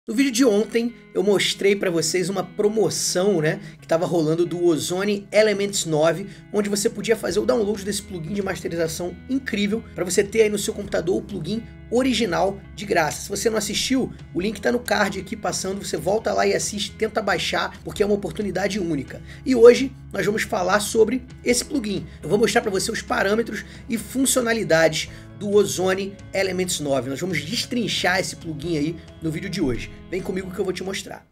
No vídeo de ontem eu mostrei para vocês uma promoção, que estava rolando do Ozone Elements 9, onde você podia fazer o download desse plugin de masterização incrível para você ter aí no seu computador o plugin original de graça. Se você não assistiu, o link está no card aqui passando, você volta lá e assiste, tenta baixar, porque é uma oportunidade única. E hoje nós vamos falar sobre esse plugin. Eu vou mostrar para você os parâmetros e funcionalidades do Ozone Elements 9. Nós vamos destrinchar esse plugin aí no vídeo de hoje. Vem comigo que eu vou te mostrar.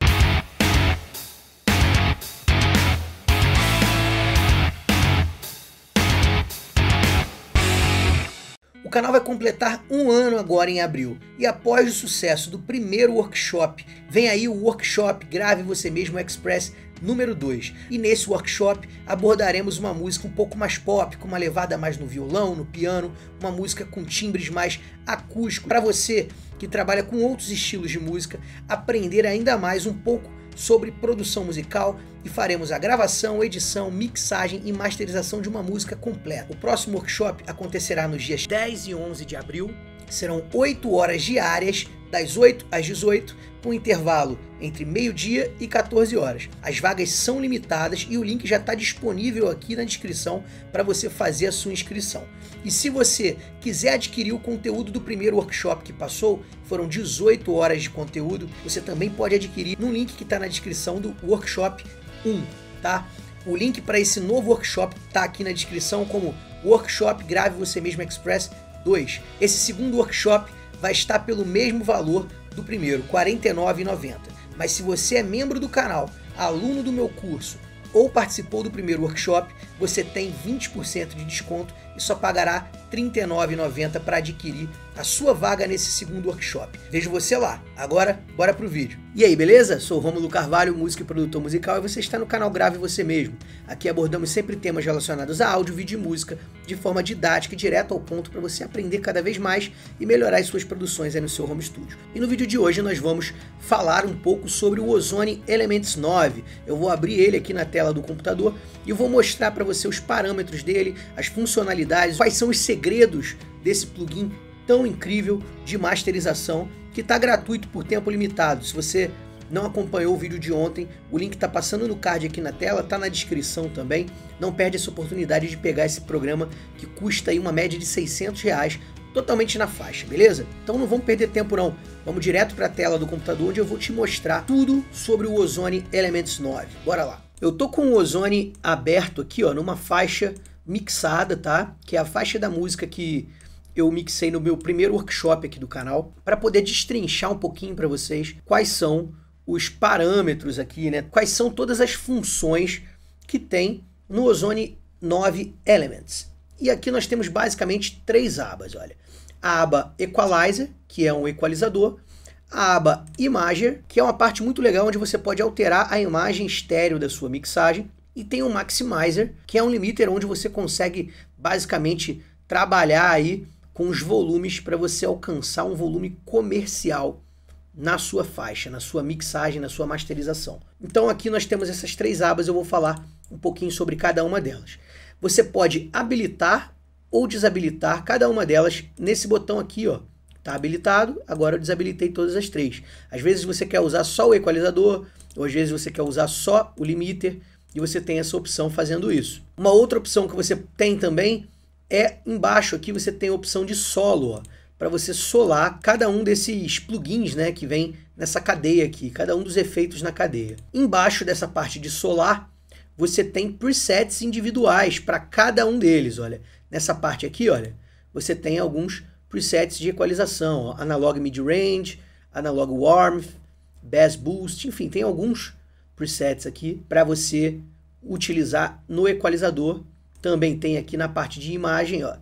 O canal vai completar um ano agora em abril, e após o sucesso do primeiro workshop, vem aí o workshop Grave Você Mesmo Express número 2. E nesse workshop abordaremos uma música um pouco mais pop, com uma levada mais no violão, no piano, uma música com timbres mais acústicos, para você que trabalha com outros estilos de música, aprender ainda mais um pouco sobre produção musical, e faremos a gravação, edição, mixagem e masterização de uma música completa. O próximo workshop acontecerá nos dias 10 e 11 de abril, serão 8 horas diárias, das 8 às 18, com intervalo entre meio-dia e 14 horas. As vagas são limitadas e o link já está disponível aqui na descrição para você fazer a sua inscrição. E se você quiser adquirir o conteúdo do primeiro workshop que passou, foram 18 horas de conteúdo, você também pode adquirir no link que está na descrição do workshop 1, tá? O link para esse novo workshop está aqui na descrição como Workshop Grave Você Mesmo Express 2. Esse segundo workshop vai estar pelo mesmo valor do primeiro, R$ 49,90. Mas se você é membro do canal, aluno do meu curso ou participou do primeiro workshop, você tem 20% de desconto e só pagará R$ 39,90 para adquirir a sua vaga nesse segundo workshop. Vejo você lá. Agora, bora pro vídeo. E aí, beleza? Sou Rômulo Carvalho, músico e produtor musical, e você está no canal Grave Você Mesmo. Aqui abordamos sempre temas relacionados a áudio, vídeo e música, de forma didática e direto ao ponto para você aprender cada vez mais e melhorar as suas produções aí no seu home studio. E no vídeo de hoje nós vamos falar um pouco sobre o Ozone Elements 9. Eu vou abrir ele aqui na tela do computador e eu vou mostrar para você os parâmetros dele, as funcionalidades, quais são os segredos desse plugin tão incrível de masterização, que está gratuito por tempo limitado. Se você não acompanhou o vídeo de ontem, o link está passando no card aqui na tela, está na descrição também. Não perde essa oportunidade de pegar esse programa que custa aí uma média de R$600, totalmente na faixa, beleza? Então não vamos perder tempo não, vamos direto para a tela do computador, onde eu vou te mostrar tudo sobre o Ozone Elements 9. Bora lá! Eu tô com o Ozone aberto aqui, ó, numa faixa mixada, tá? Que é a faixa da música que eu mixei no meu primeiro workshop aqui do canal, para poder destrinchar um pouquinho para vocês quais são os parâmetros aqui, quais são todas as funções que tem no Ozone 9 Elements. E aqui nós temos basicamente três abas, olha. A aba Equalizer, que é um equalizador, a aba Imager, que é uma parte muito legal onde você pode alterar a imagem estéreo da sua mixagem, e tem o Maximizer, que é um limiter onde você consegue basicamente trabalhar aí com os volumes para você alcançar um volume comercial na sua faixa, na sua mixagem, na sua masterização. Então aqui nós temos essas três abas, eu vou falar um pouquinho sobre cada uma delas. Você pode habilitar ou desabilitar cada uma delas nesse botão aqui, ó. Tá habilitado, agora eu desabilitei todas as três. Às vezes você quer usar só o equalizador, ou às vezes você quer usar só o limiter, e você tem essa opção fazendo isso. Uma outra opção que você tem também é embaixo aqui você tem a opção de solo, para você solar cada um desses plugins, que vem nessa cadeia aqui, cada um dos efeitos na cadeia. Embaixo dessa parte de solar, você tem presets individuais para cada um deles, olha. Nessa parte aqui, olha, você tem alguns presets de equalização, ó, Analog Mid-Range, Analog Warmth, Bass Boost, enfim, tem alguns presets aqui para você utilizar no equalizador. Também tem aqui na parte de imagem, ó.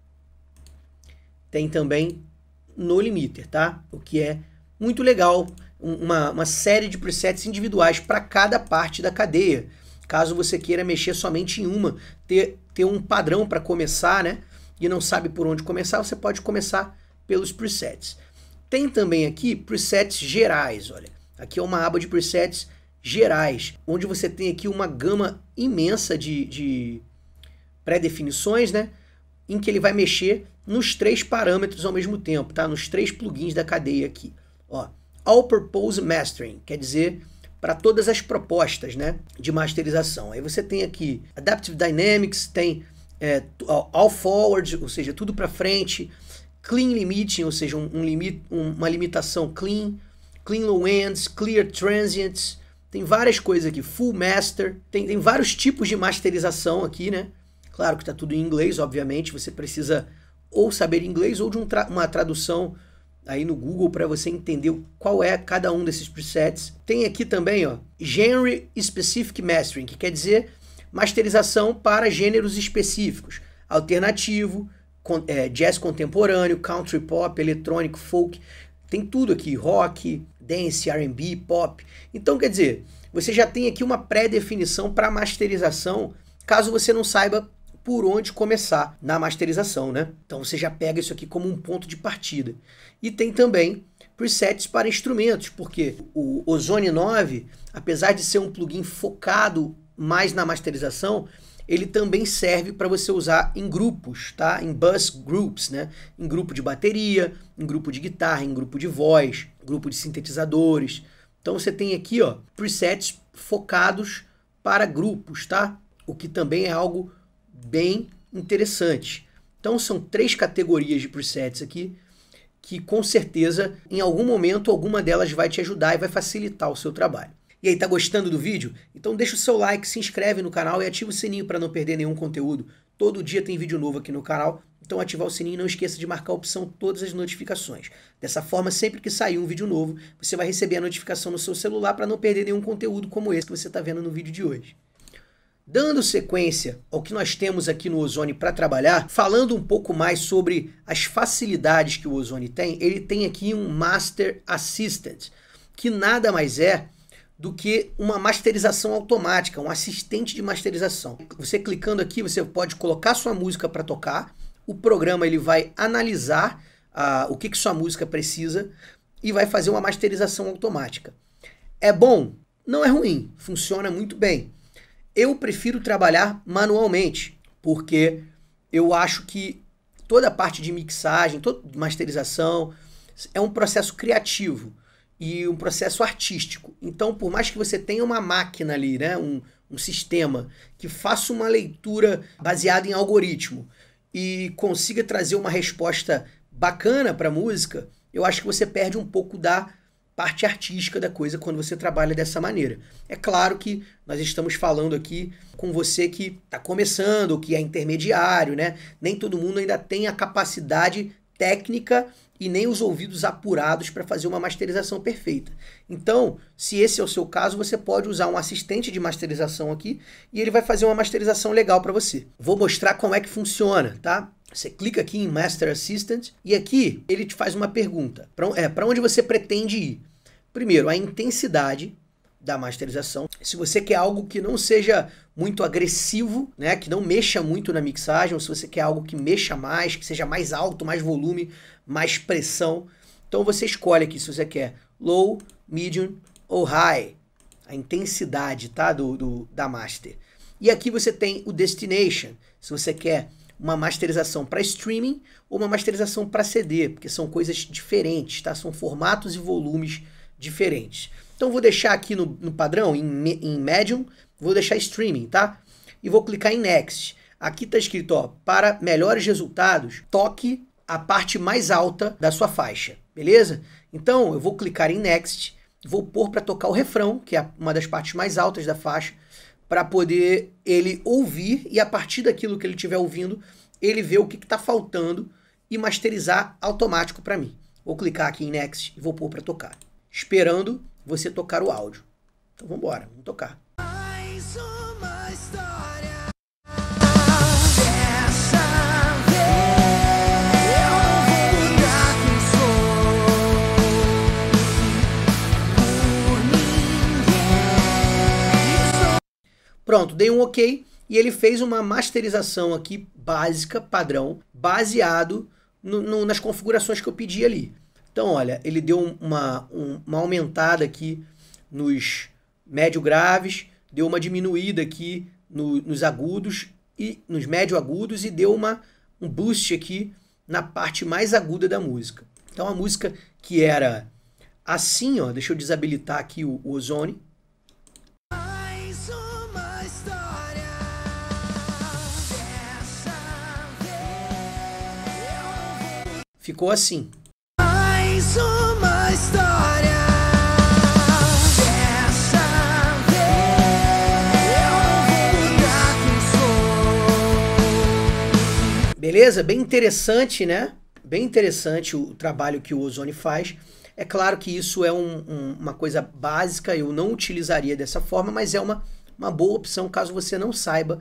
Tem também no limiter, tá? O que é muito legal, uma série de presets individuais para cada parte da cadeia. Caso você queira mexer somente em uma, ter um padrão para começar, e não sabe por onde começar, você pode começar pelos presets. Tem também aqui presets gerais, olha. Aqui é uma aba de presets gerais, onde você tem aqui uma gama imensa de pré-definições, em que ele vai mexer nos três parâmetros ao mesmo tempo, tá? Nos três plugins da cadeia aqui. Ó, All Purpose Mastering, quer dizer, para todas as propostas, né, de masterização. Aí você tem aqui Adaptive Dynamics, tem All Forward, ou seja, tudo para frente, Clean Limiting, ou seja, uma limitação clean, Clean Low Ends, Clear Transients, tem várias coisas aqui, Full Master, tem vários tipos de masterização aqui, né? Claro que está tudo em inglês, obviamente, você precisa ou saber inglês ou de uma tradução aí no Google para você entender qual é cada um desses presets. Tem aqui também, ó, Genre Specific Mastering, que quer dizer masterização para gêneros específicos, alternativo, jazz contemporâneo, country pop, eletrônico, folk, tem tudo aqui, rock, dance, R&B, pop. Então, quer dizer, você já tem aqui uma pré-definição para masterização, caso você não saiba por onde começar na masterização, né? Então você já pega isso aqui como um ponto de partida. E tem também presets para instrumentos, porque o Ozone 9, apesar de ser um plugin focado mais na masterização, ele também serve para você usar em grupos, tá? Em bus groups, né? Em grupo de bateria, em grupo de guitarra, em grupo de voz, grupo de sintetizadores. Então você tem aqui, ó, presets focados para grupos, tá? O que também é algo bem interessante. Então são 3 categorias de presets aqui que com certeza em algum momento alguma delas vai te ajudar e vai facilitar o seu trabalho. E aí, tá gostando do vídeo? Então deixa o seu like, se inscreve no canal e ativa o sininho para não perder nenhum conteúdo. Todo dia tem vídeo novo aqui no canal, então ativar o sininho e não esqueça de marcar a opção todas as notificações. Dessa forma, sempre que sair um vídeo novo, você vai receber a notificação no seu celular para não perder nenhum conteúdo como esse que você está vendo no vídeo de hoje. Dando sequência ao que nós temos aqui no Ozone para trabalhar, falando um pouco mais sobre as facilidades que o Ozone tem, ele tem aqui um Master Assistant, que nada mais é do que uma masterização automática, um assistente de masterização. Você clicando aqui, você pode colocar sua música para tocar, o programa ele vai analisar o que sua música precisa e vai fazer uma masterização automática. É bom? Não é ruim, funciona muito bem. Eu prefiro trabalhar manualmente, porque eu acho que toda a parte de mixagem, toda masterização, é um processo criativo e um processo artístico. Então, por mais que você tenha uma máquina ali, né, um sistema que faça uma leitura baseada em algoritmo e consiga trazer uma resposta bacana para a música, eu acho que você perde um pouco da parte artística da coisa quando você trabalha dessa maneira. É claro que nós estamos falando aqui com você que está começando, que é intermediário, né? Nem todo mundo ainda tem a capacidade técnica e nem os ouvidos apurados para fazer uma masterização perfeita. Então, se esse é o seu caso, você pode usar um assistente de masterização aqui e ele vai fazer uma masterização legal para você. Vou mostrar como é que funciona, tá? Você clica aqui em Master Assistant e aqui ele te faz uma pergunta. Para onde você pretende ir? Primeiro, a intensidade da masterização. Se você quer algo que não seja muito agressivo, né, que não mexa muito na mixagem, ou se você quer algo que mexa mais, que seja mais alto, mais volume, mais pressão, então você escolhe aqui se você quer low, medium ou high, a intensidade, tá, da master. E aqui você tem o destination, se você quer uma masterização para streaming ou uma masterização para CD, porque são coisas diferentes, tá? São formatos e volumes diferentes. Então vou deixar aqui no padrão, em Medium, vou deixar streaming, tá? E vou clicar em Next. Aqui está escrito, ó, para melhores resultados, toque a parte mais alta da sua faixa, beleza? Então eu vou clicar em Next, vou pôr para tocar o refrão, que é uma das partes mais altas da faixa, para poder ele ouvir e a partir daquilo que ele estiver ouvindo, ele ver o que está faltando e masterizar automático para mim. Vou clicar aqui em Next e vou pôr para tocar, esperando você tocar o áudio. Então vamos embora, vamos tocar. Mais uma história. Pronto, dei um OK e ele fez uma masterização aqui básica, padrão, baseado nas configurações que eu pedi ali. Então, olha, ele deu uma aumentada aqui nos médio graves, deu uma diminuída aqui nos agudos e nos médio agudos e deu um boost aqui na parte mais aguda da música. Então, a música que era assim, ó, deixa eu desabilitar aqui o Ozone. Ficou assim. Mais uma história. Dessa vez eu vou mudar quem sou. Beleza? Bem interessante, né? Bem interessante o trabalho que o Ozone faz. É claro que isso é uma coisa básica, eu não utilizaria dessa forma, mas é uma boa opção caso você não saiba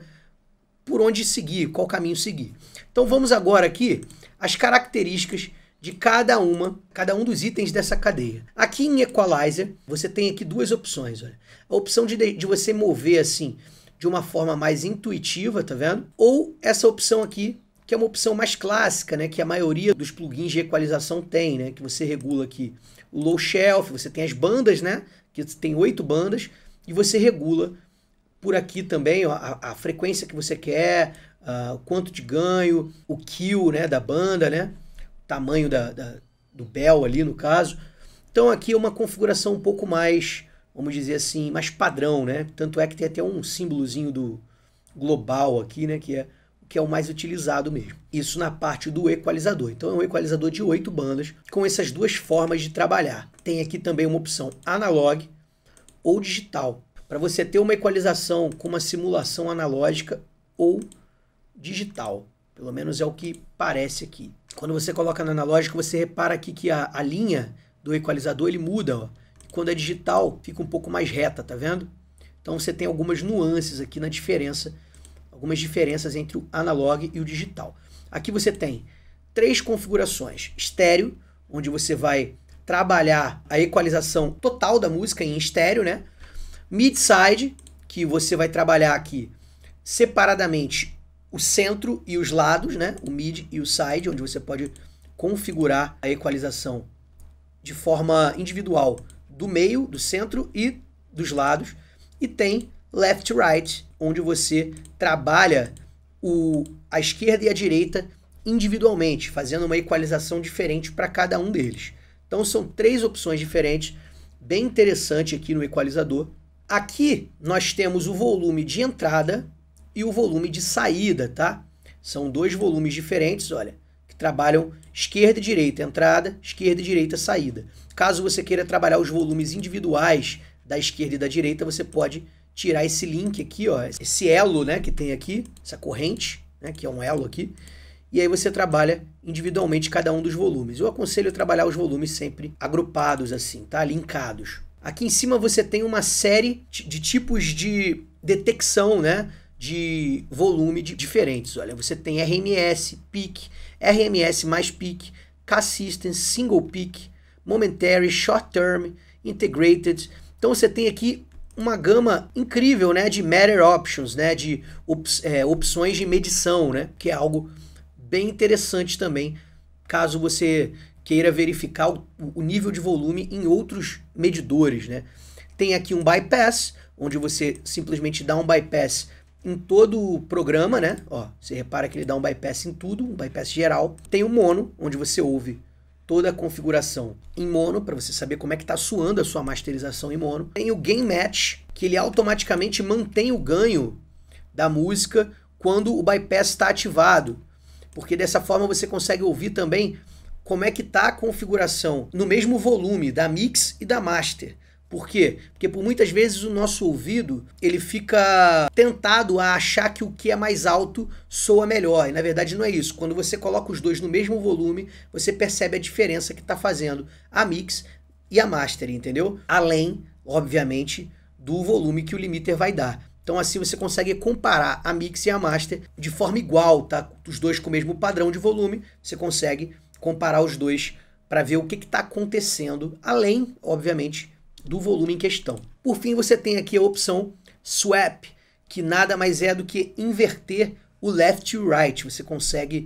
por onde seguir, qual caminho seguir. Então vamos agora aqui as características de cada um dos itens dessa cadeia. Aqui em Equalizer, você tem aqui duas opções. Olha. A opção de você mover assim, de uma forma mais intuitiva, tá vendo? Ou essa opção aqui, que é uma opção mais clássica, né? Que a maioria dos plugins de equalização tem, né? Que você regula aqui o low shelf, você tem as bandas, né? Que tem 8 bandas, e você regula por aqui também ó, a frequência que você quer, o quanto de ganho, o kill, né, da banda, né, o tamanho do bell ali no caso. Então aqui é uma configuração um pouco mais, vamos dizer assim, mais padrão, né? Tanto é que tem até um símbolozinho do global aqui, né, que é o mais utilizado mesmo. Isso na parte do equalizador. Então é um equalizador de 8 bandas com essas duas formas de trabalhar. Tem aqui também uma opção analog ou digital, para você ter uma equalização com uma simulação analógica ou digital. Pelo menos é o que parece aqui. Quando você coloca no analógico, você repara aqui que a linha do equalizador ele muda. Ó. Quando é digital, fica um pouco mais reta, tá vendo? Então você tem algumas nuances aqui na diferença, algumas diferenças entre o analog e o digital. Aqui você tem 3 configurações. Estéreo, onde você vai trabalhar a equalização total da música em estéreo, né? Mid-side, que você vai trabalhar aqui separadamente o centro e os lados, né? O mid e o side, onde você pode configurar a equalização de forma individual do meio, do centro e dos lados. E tem left right, onde você trabalha a esquerda e a direita individualmente, fazendo uma equalização diferente para cada um deles. Então são 3 opções diferentes, bem interessante aqui no equalizador. Aqui nós temos o volume de entrada e o volume de saída, tá? São 2 volumes diferentes, olha, que trabalham esquerda e direita, entrada, esquerda e direita, saída. Caso você queira trabalhar os volumes individuais da esquerda e da direita, você pode tirar esse link aqui, ó, esse elo, né, que tem aqui, essa corrente, né, que é um elo aqui, e aí você trabalha individualmente cada um dos volumes. Eu aconselho a trabalhar os volumes sempre agrupados assim, tá? Linkados. Aqui em cima você tem uma série de tipos de detecção, né, de volume diferentes. Olha, você tem RMS, peak, RMS mais peak, K-System, single peak, momentary, short term, integrated. Então você tem aqui uma gama incrível, né, de matter options, né, de opções de medição, né, que é algo bem interessante também, caso você queira verificar o nível de volume em outros medidores, né. Tem aqui um bypass, onde você simplesmente dá um bypass em todo o programa, né, ó, você repara que ele dá um bypass em tudo, um bypass geral. Tem o mono, onde você ouve toda a configuração em mono, para você saber como é que está soando a sua masterização em mono. Tem o Gain Match, que ele automaticamente mantém o ganho da música quando o bypass está ativado, porque dessa forma você consegue ouvir também como é que está a configuração no mesmo volume da mix e da master. Por quê? Porque por muitas vezes o nosso ouvido ele fica tentado a achar que o que é mais alto soa melhor, e na verdade não é isso. Quando você coloca os dois no mesmo volume, você percebe a diferença que está fazendo a mix e a master, entendeu? Além, obviamente, do volume que o limiter vai dar. Então assim você consegue comparar a mix e a master de forma igual, tá? Os dois com o mesmo padrão de volume, você consegue comparar os dois para ver o que está acontecendo, além, obviamente, do volume em questão. Por fim, você tem aqui a opção Swap, que nada mais é do que inverter o left to right. Você consegue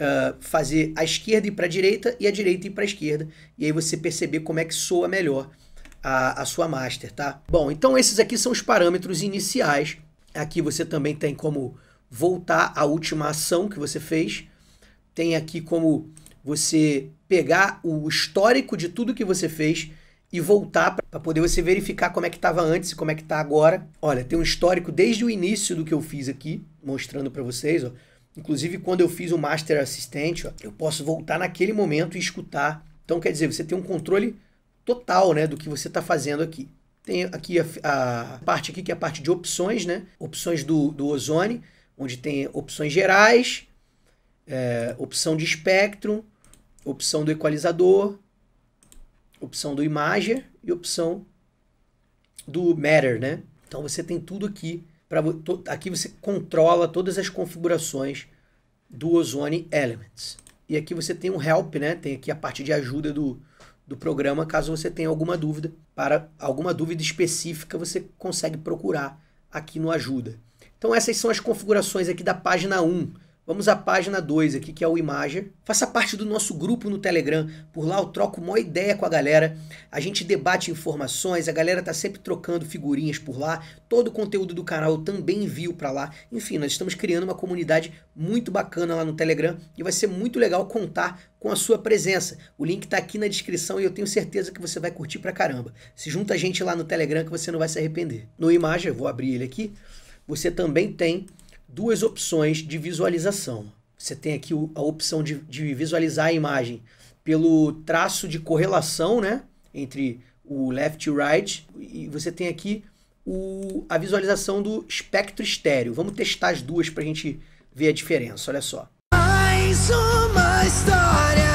fazer a esquerda ir para a direita e a direita ir para a esquerda, e aí você perceber como é que soa melhor a sua master, tá? Bom, então esses aqui são os parâmetros iniciais. Aqui você também tem como voltar à última ação que você fez. Tem aqui como você pegar o histórico de tudo que você fez e voltar para poder você verificar como é que estava antes e como é que está agora. Olha, tem um histórico desde o início do que eu fiz aqui, mostrando para vocês, ó. Inclusive quando eu fiz o Master Assistant, ó, eu posso voltar naquele momento e escutar. Então quer dizer, você tem um controle total, né, do que você está fazendo aqui. Tem aqui a parte aqui que é a parte de opções, né? Opções do Ozone, onde tem opções gerais, opção de espectro, opção do equalizador, opção do Imager e opção do Matter, né? Então você tem tudo aqui. Aqui você controla todas as configurações do Ozone Elements. E aqui você tem um Help, né? Tem aqui a parte de ajuda do programa, caso você tenha alguma dúvida. Para alguma dúvida específica, você consegue procurar aqui no Ajuda. Então essas são as configurações aqui da página 1. Vamos à página 2 aqui, que é o Imager. Faça parte do nosso grupo no Telegram. Por lá eu troco uma ideia com a galera. A gente debate informações, a galera tá sempre trocando figurinhas por lá. Todo o conteúdo do canal eu também envio para lá. Enfim, nós estamos criando uma comunidade muito bacana lá no Telegram e vai ser muito legal contar com a sua presença. O link tá aqui na descrição e eu tenho certeza que você vai curtir pra caramba. Se junta a gente lá no Telegram que você não vai se arrepender. No Imager, vou abrir ele aqui, você também tem duas opções de visualização. Você tem aqui a opção de visualizar a imagem pelo traço de correlação, né, entre o left e o right, e você tem aqui a visualização do espectro estéreo. Vamos testar as duas para a gente ver a diferença, olha só. Mais uma história.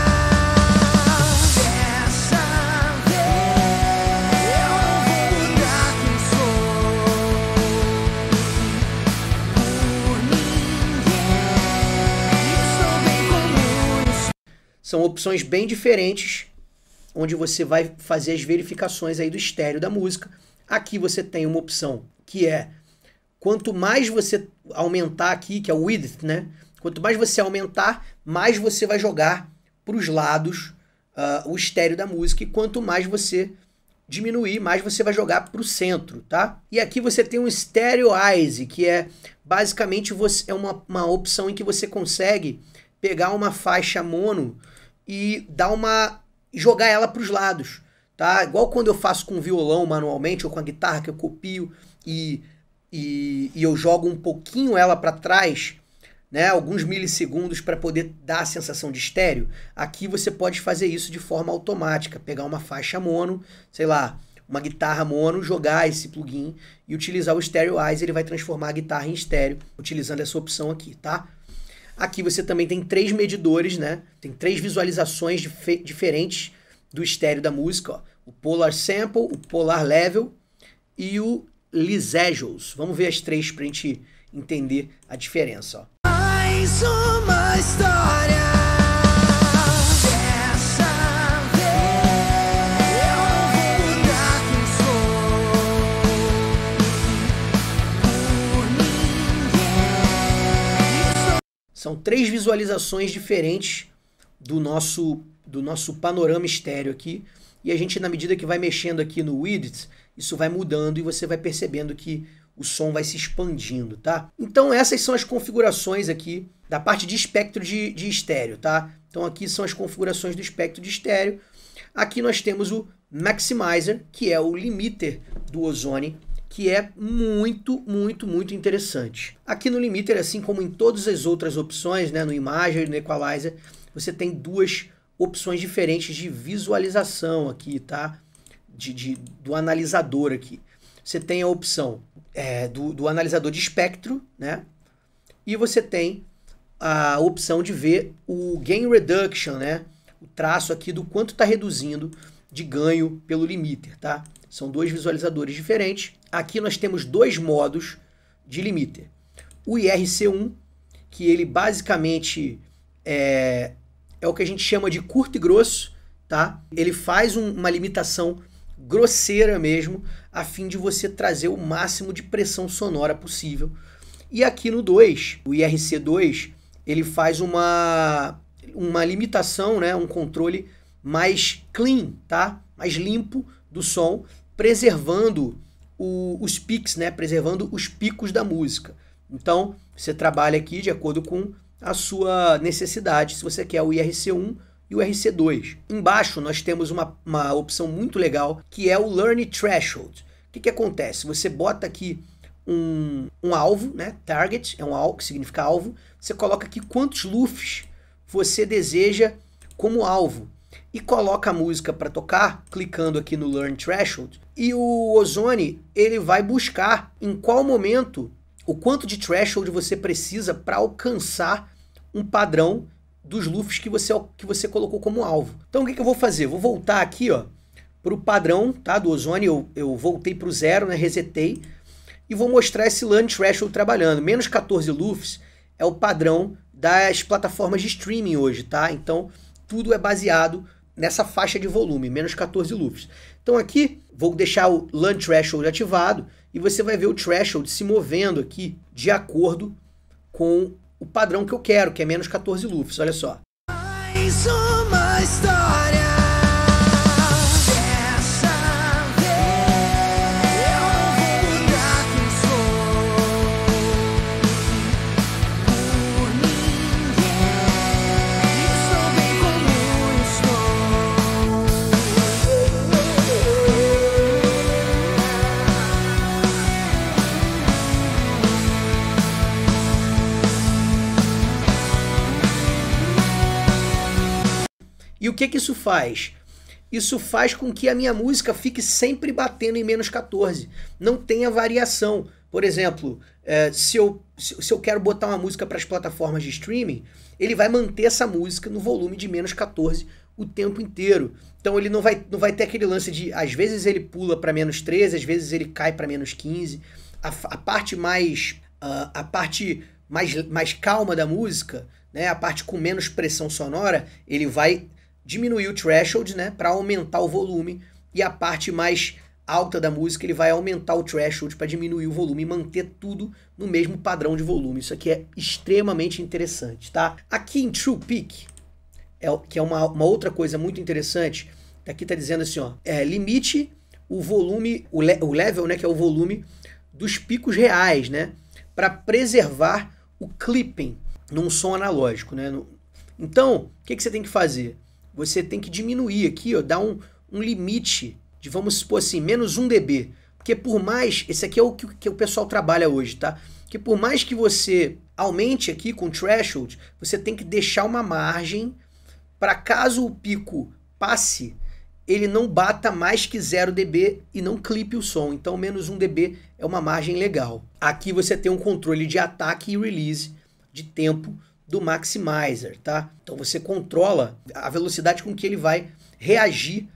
São opções bem diferentes, onde você vai fazer as verificações aí do estéreo da música. Aqui você tem uma opção que é, quanto mais você aumentar aqui, que é o width, né? Quanto mais você aumentar, mais você vai jogar para os lados o estéreo da música. E quanto mais você diminuir, mais você vai jogar para o centro, tá? E aqui você tem um Stereoize, que é basicamente uma opção em que você consegue pegar uma faixa mono e jogar ela para os lados, tá? Igual quando eu faço com o violão manualmente ou com a guitarra, que eu copio e eu jogo um pouquinho ela para trás, né? Alguns milissegundos para poder dar a sensação de estéreo. Aqui você pode fazer isso de forma automática, pegar uma faixa mono, sei lá, uma guitarra mono, jogar esse plugin e utilizar o Stereoize, ele vai transformar a guitarra em estéreo, utilizando essa opção aqui, tá? Aqui você também tem 3 medidores, né? Tem 3 visualizações diferentes do estéreo da música, ó. O Polar Sample, o Polar Level e o Lysagios. Vamos ver as 3 para a gente entender a diferença, ó. Mais uma história. São 3 visualizações diferentes do nosso panorama estéreo aqui. E a gente, na medida que vai mexendo aqui no width, isso vai mudando e você vai percebendo que o som vai se expandindo, tá? Então essas são as configurações aqui da parte de espectro de estéreo, tá? Então aqui são as configurações do espectro de estéreo. Aqui nós temos o Maximizer, que é o limiter do Ozone, que é muito, muito, muito interessante. Aqui no limiter, assim como em todas as outras opções, né, no Imager e no Equalizer, você tem 2 opções diferentes de visualização aqui, tá? Do analisador aqui. Você tem a opção do analisador de espectro, né? E você tem a opção de ver o Gain Reduction, né? O traço aqui do quanto está reduzindo de ganho pelo limiter, tá? São 2 visualizadores diferentes. Aqui nós temos 2 modos de limiter. O IRC1, que ele basicamente é o que a gente chama de curto e grosso, tá? Ele faz uma limitação grosseira mesmo, a fim de você trazer o máximo de pressão sonora possível. E aqui no 2, o IRC2, ele faz uma limitação, né? Um controle mais clean, tá? Mais limpo do som, preservando os peaks, né? Preservando os picos da música. Então, você trabalha aqui de acordo com a sua necessidade. Se você quer o IRC1 e o RC2. Embaixo nós temos uma opção muito legal, que é o Learn Threshold. O que acontece? Você bota aqui um alvo, né? Target é um alvo, que significa alvo. Você coloca aqui quantos loops você deseja como alvo e coloca a música para tocar, clicando aqui no Learn Threshold, e o Ozone ele vai buscar em qual momento, o quanto de threshold você precisa para alcançar um padrão dos loops que você colocou como alvo. Então o que eu vou fazer? Vou voltar aqui para o padrão, tá, do Ozone, eu voltei para o 0, né, resetei, e vou mostrar esse Learn Threshold trabalhando. Menos 14 loops é o padrão das plataformas de streaming hoje, tá? Então tudo é baseado nessa faixa de volume, menos 14 loops. Então aqui vou deixar o Learn Threshold ativado e você vai ver o threshold se movendo aqui de acordo com o padrão que eu quero, que é menos 14 loops. Olha só. Mais uma história. E o que isso faz? Isso faz com que a minha música fique sempre batendo em menos 14. Não tenha variação. Por exemplo, se eu quero botar uma música para as plataformas de streaming, ele vai manter essa música no volume de menos 14 o tempo inteiro. Então ele não vai ter aquele lance de, às vezes ele pula para menos 13, às vezes ele cai para menos 15. A parte mais calma da música, né, a parte com menos pressão sonora, ele vai diminuir o threshold, né, para aumentar o volume, e a parte mais alta da música ele vai aumentar o threshold para diminuir o volume e manter tudo no mesmo padrão de volume. Isso aqui é extremamente interessante, tá? Aqui em True Peak, que é uma outra coisa muito interessante, aqui está dizendo assim, ó, limite o volume, o level, né, que é o volume dos picos reais, né, para preservar o clipping num som analógico, né? Então, o que você tem que fazer? Você tem que diminuir aqui, ó, dar um limite de, vamos supor assim, menos 1 dB. Porque por mais, esse aqui é o que o pessoal trabalha hoje, tá? Que por mais que você aumente aqui com threshold, você tem que deixar uma margem para caso o pico passe, ele não bata mais que 0 dB e não clipe o som. Então menos 1 dB é uma margem legal. Aqui você tem um controle de ataque e release de tempo do Maximizer, tá? Então você controla a velocidade com que ele vai reagir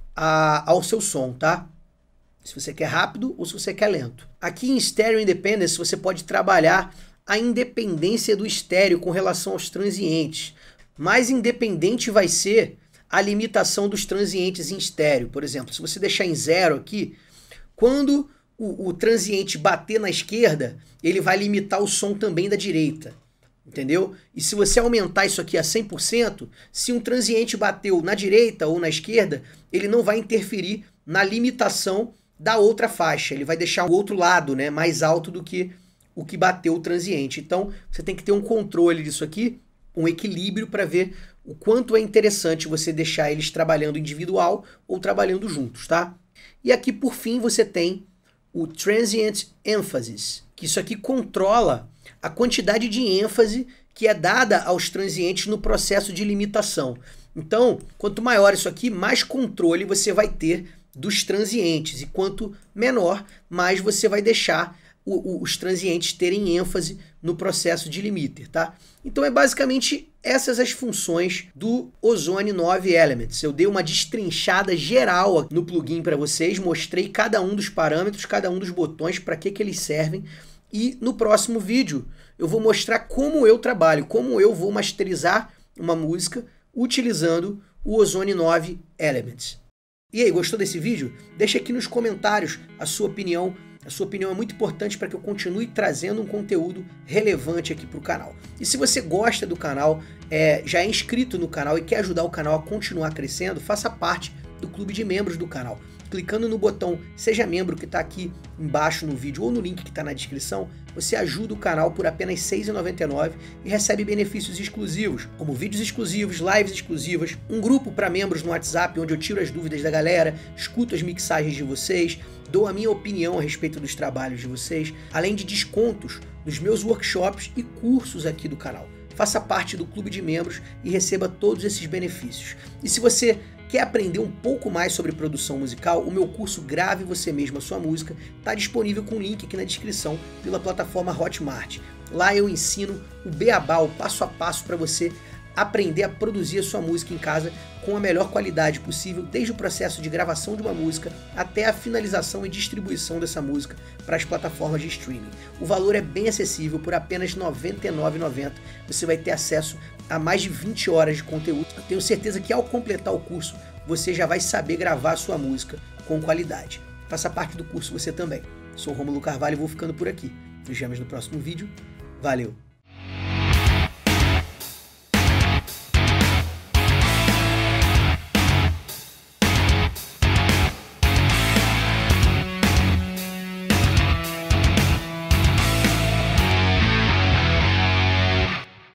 ao seu som, tá? Se você quer rápido ou se você quer lento. Aqui em Stereo Independence você pode trabalhar a independência do estéreo com relação aos transientes. Mais independente vai ser a limitação dos transientes em estéreo. Por exemplo, se você deixar em 0 aqui, quando o transiente bater na esquerda, ele vai limitar o som também da direita. Entendeu? E se você aumentar isso aqui a 100%, se um transiente bateu na direita ou na esquerda, ele não vai interferir na limitação da outra faixa. Ele vai deixar o outro lado, né, mais alto do que o que bateu o transiente. Então, você tem que ter um controle disso aqui, um equilíbrio para ver o quanto é interessante você deixar eles trabalhando individual ou trabalhando juntos, tá? E aqui, por fim, você tem o Transient Emphasis, que isso aqui controla a quantidade de ênfase que é dada aos transientes no processo de limitação. Então, quanto maior isso aqui, mais controle você vai ter dos transientes, e quanto menor, mais você vai deixar os transientes terem ênfase no processo de limiter, tá? Então é basicamente essas as funções do Ozone 9 Elements. Eu dei uma destrinchada geral no plugin para vocês, mostrei cada um dos parâmetros, cada um dos botões, para que eles servem. E no próximo vídeo eu vou mostrar como eu trabalho, como eu vou masterizar uma música utilizando o Ozone 9 Elements. E aí, gostou desse vídeo? Deixa aqui nos comentários a sua opinião. A sua opinião é muito importante para que eu continue trazendo um conteúdo relevante aqui para o canal. E se você gosta do canal, já é inscrito no canal e quer ajudar o canal a continuar crescendo, faça parte do clube de membros do canal. clicando no botão Seja Membro que está aqui embaixo no vídeo ou no link que está na descrição, você ajuda o canal por apenas R$ 6,99 e recebe benefícios exclusivos, como vídeos exclusivos, lives exclusivas, um grupo para membros no WhatsApp onde eu tiro as dúvidas da galera, escuto as mixagens de vocês, dou a minha opinião a respeito dos trabalhos de vocês, além de descontos nos meus workshops e cursos aqui do canal. Faça parte do clube de membros e receba todos esses benefícios. E se você quer aprender um pouco mais sobre produção musical, o meu curso Grave Você Mesmo a Sua Música está disponível com o link aqui na descrição pela plataforma Hotmart. Lá eu ensino o beabá, o passo a passo para você aprender a produzir a sua música em casa com a melhor qualidade possível, desde o processo de gravação de uma música até a finalização e distribuição dessa música para as plataformas de streaming. O valor é bem acessível, por apenas R$ 99,90 você vai ter acesso a mais de 20 horas de conteúdo. Eu tenho certeza que ao completar o curso, você já vai saber gravar a sua música com qualidade. Faça parte do curso você também. Sou Rômulo Carvalho e vou ficando por aqui. Nos vemos no próximo vídeo. Valeu!